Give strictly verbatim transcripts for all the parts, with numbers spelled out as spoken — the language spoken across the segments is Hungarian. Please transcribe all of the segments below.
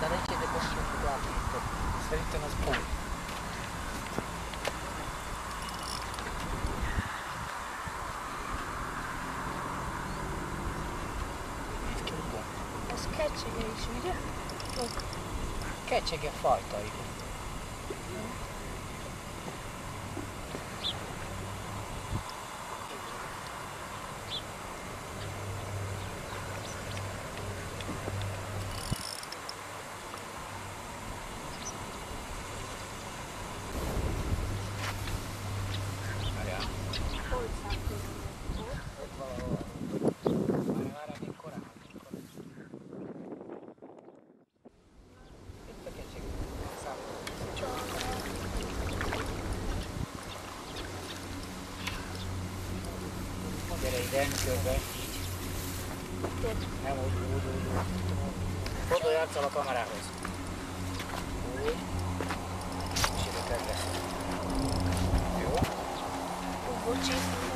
Szerencsétek, most fogok látni. Szerintem az pont. Az kecsege is, ugye? Kecsege fajta, igen. Gyere ide, körbe, így. Nem úgy, úgy, úgy, úgy. Fordulj arccal a kamerához. Úgy. És ide kezdesz. Jó? Bocsi.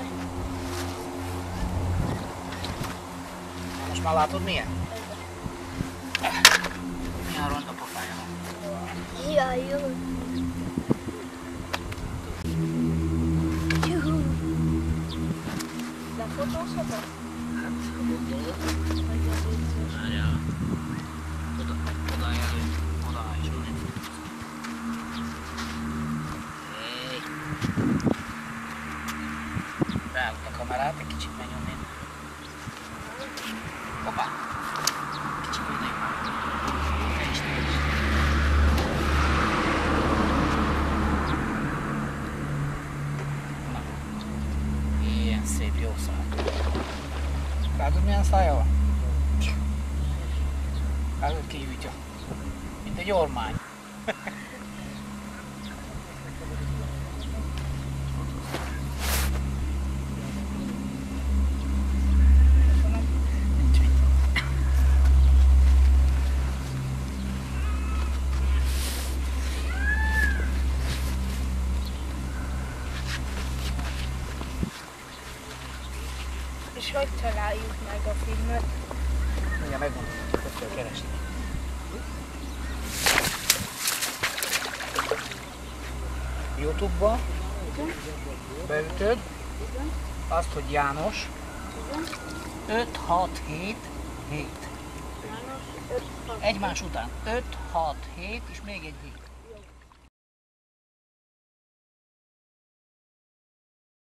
Na most már látod milyen? Milyen ronda pofája van. Jaj, jó. Lefotózhatok? Hát, várjál. Oda, oda elő, oda is van egy. Hey. Beállod a kamerát, egy kicsit menj onnan. Hoppá! Kicsit ide. Te is, te is. Na. Ilyen szép, jó száj. Látod milyen szája van? Látod kigyújtja. Mint egy ormány. És hogy találjuk meg a filmet? Mindjárt megmondom, hogy kell keresni. YouTube-ba beütöd azt, hogy János öt hat hét hét. Egymás után öt hat hét és még egy hét.